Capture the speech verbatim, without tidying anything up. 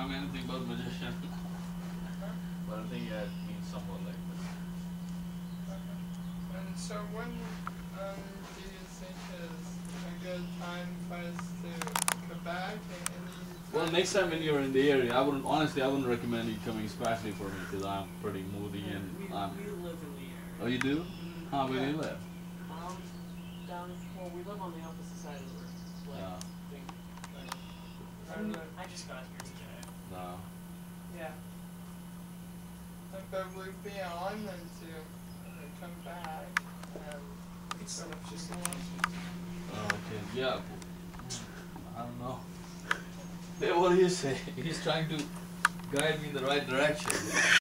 I'm anything but magician. But I think yeah, it means somewhat like this. Okay. And so when um, do you think is a good time for us to come back? Any Well, next time when you're in the area, I wouldn't honestly, I wouldn't recommend you coming especially for me because I'm pretty moody Yeah, and we, I'm. we live in the area. Oh, you do? Mm, Huh? Where do yeah. you live? Um, down, well, we live on the opposite side of the river. Like, Yeah. thing. I I, don't mean, know. I just got here today. No. Yeah. But we'd be on them to uh, come back. Um, It's so sort of just more. Oh, okay. Yeah. I don't know. Hey, what do you say? He's trying to guide me in the right direction.